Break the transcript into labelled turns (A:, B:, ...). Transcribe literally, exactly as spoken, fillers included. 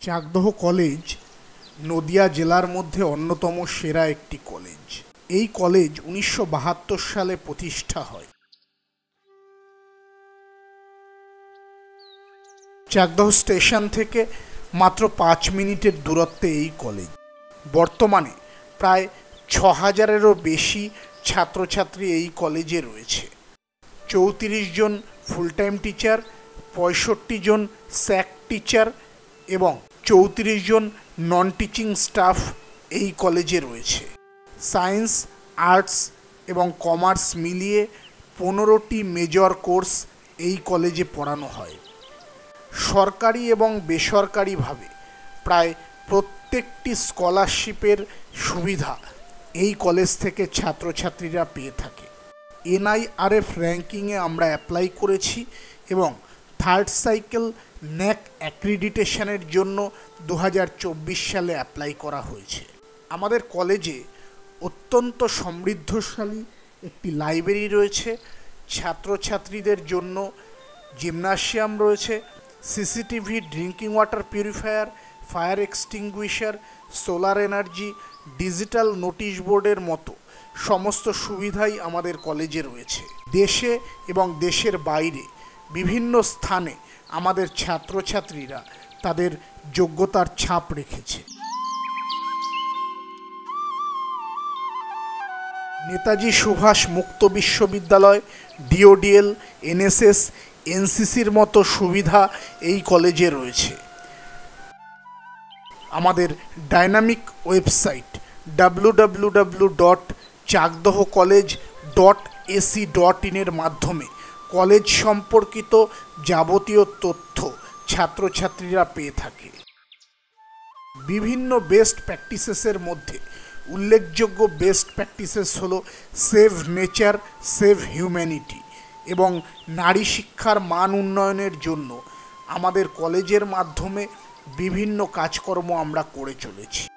A: Chakdaha college Nadia জেলার মধ্যে অন্যতম সেরা একটি কলেজ। এই কলেজ উনিশশো বাহাত্তর সালে প্রতিষ্ঠা হয়। চাকদহ স্টেশন থেকে মাত্র পাঁচ মিনিটের দূরত্বে এই কলেজ। বর্তমানে প্রায় ছ হাজারেরও বেশি ছাত্রছাত্রী এই কলেজে রয়েছে। চৌত্রিশ জন ফুল টাইম টিচার, পঁয়ষট্টি জন স্যাক টিচার এবং চৌত্রিশ জন নন টিচিং স্টাফ এই কলেজে রয়েছে। সায়েন্স, আর্টস এবং কমার্স মিলিয়ে পনেরোটি মেজর কোর্স এই কলেজে পড়ানো হয়। সরকারি এবং বেসরকারিভাবে প্রায় প্রত্যেকটি স্কলারশিপের সুবিধা এই কলেজ থেকে ছাত্রছাত্রীরা পেয়ে থাকে। এন আই আর এফ র্যাঙ্কিংয়ে আমরা অ্যাপ্লাই করেছি এবং থার্ড সাইকেল ন্যাক অ্যাক্রিডিটেশনের জন্য দু হাজার চব্বিশ সালে অ্যাপ্লাই করা হয়েছে। আমাদের কলেজে অত্যন্ত সমৃদ্ধশালী একটি লাইব্রেরি রয়েছে। ছাত্রছাত্রীদের জন্য জিমনাসিয়াম রয়েছে, CCTV, drinking water purifier, fire extinguisher, solar energy, digital notice বোর্ডের মতো সমস্ত সুবিধাই আমাদের কলেজে রয়েছে। দেশে এবং দেশের বাইরে বিভিন্ন স্থানে আমাদের ছাত্রছাত্রীরা তাদের যোগ্যতার ছাপ রেখেছে। নেতাজি সুভাষ মুক্ত বিশ্ববিদ্যালয়, D O D L, N S S, N C সির মতো সুবিধা এই কলেজে রয়েছে। আমাদের dynamic website W W W dot Chakdah college dot A C dot ইনের মাধ্যমে কলেজ সম্পর্কিত যাবতীয় তথ্য ছাত্রছাত্রীরা পেয়ে থাকে। বিভিন্ন বেস্ট প্র্যাকটিসেসের মধ্যে উল্লেখযোগ্য বেস্ট প্র্যাকটিসেস হলো সেভ নেচার, সেভ হিউম্যানিটি এবং নারী শিক্ষার মান উন্নয়নের জন্য আমাদের কলেজের মাধ্যমে বিভিন্ন কাজকর্ম আমরা করে চলেছি।